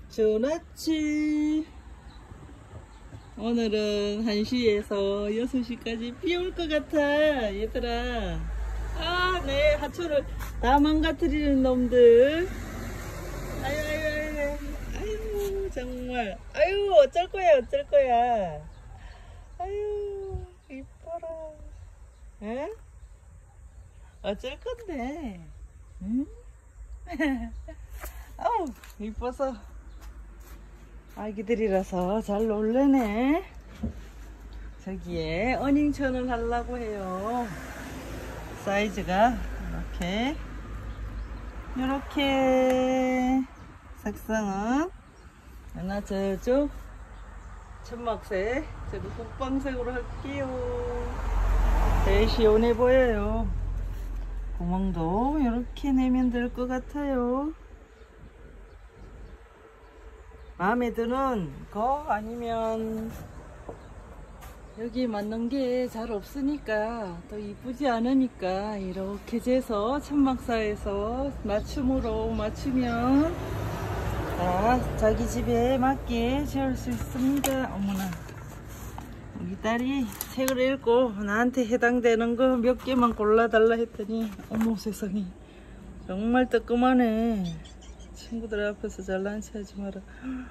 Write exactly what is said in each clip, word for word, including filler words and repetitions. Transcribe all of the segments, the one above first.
좋은 아침. 오늘은 한 시에서 여섯 시까지 비 올 것 같아 얘들아. 아, 내 하초를 다 망가뜨리는 놈들. 아유 아유 아유 아유 정말 아유 어쩔 거야 어쩔 거야. 아유 이뻐라. 에? 어쩔 건데. 응? 아우 이뻐서 아기들이라서 잘 놀래네. 저기에 어닝천을 하려고 해요. 사이즈가 이렇게 이렇게 색상은 하나 저쪽 천막색, 저거 국방색으로 할게요. 제일 시원해 보여요. 구멍도 이렇게 내면 될 것 같아요. 마음에 드는 거 아니면 여기 맞는 게 잘 없으니까 또 이쁘지 않으니까 이렇게 재서 천막사에서 맞춤으로 맞추면 자, 자기 집에 맞게 지을 수 있습니다. 어머나 우리 딸이 책을 읽고 나한테 해당되는 거 몇 개만 골라달라 했더니 어머 세상에 정말 뜨끔하네. 친구들 앞에서 잘난 체 하지 마라.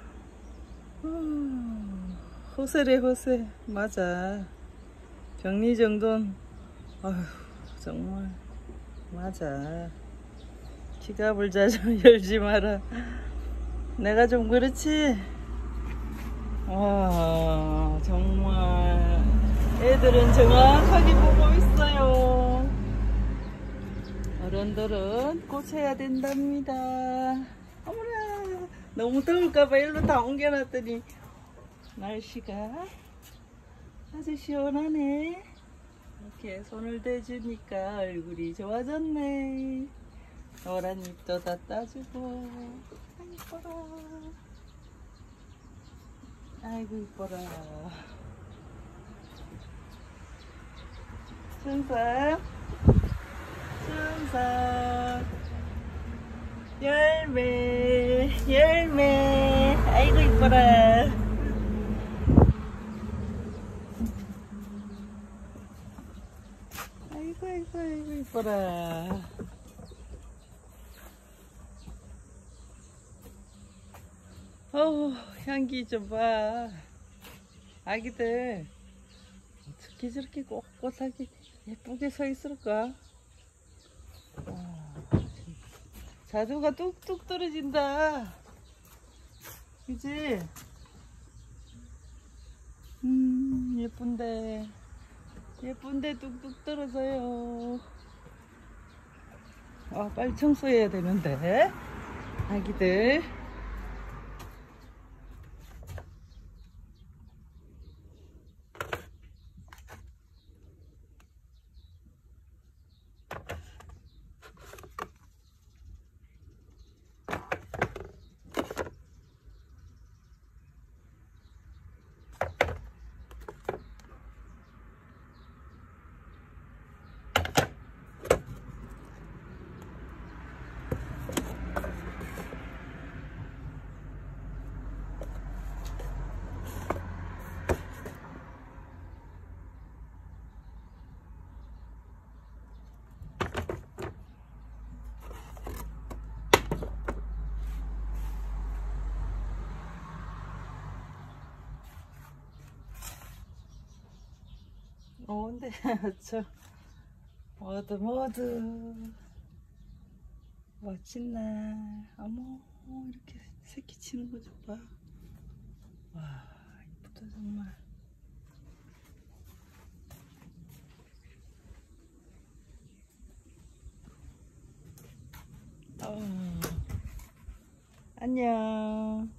허세래 허세. 맞아. 정리정돈. 아휴 정말 맞아. 지갑을 자주 열지 마라. 내가 좀 그렇지. 와 정말 애들은 정확하게 보고 있어요. 어른들은 고쳐야 된답니다. 어머나 너무 더울까봐 일로 다 옮겨놨더니 날씨가 아주 시원하네. 이렇게 손을 대주니까 얼굴이 좋아졌네. 노란 잎도 다 따주고. 아이고 이뻐라. 아이고 이뻐라. 순삭 순삭 열매 열매. 아이고 이뻐라. 아이고 아이고 아이고 이뻐라. 어우 향기 좀 봐. 아기들 어떻게 저렇게 꼿꼿하게 예쁘게 서 있을까. 자두가 뚝뚝 떨어진다. 그치? 음 예쁜데 예쁜데 뚝뚝 떨어져요. 아 빨리 청소해야 되는데 아기들. 어, 근데, 저, 모두, 모두, 멋진 날. 어머, 이렇게 새끼 치는 거 좀 봐. 와, 이쁘다, 정말. 어, 안녕.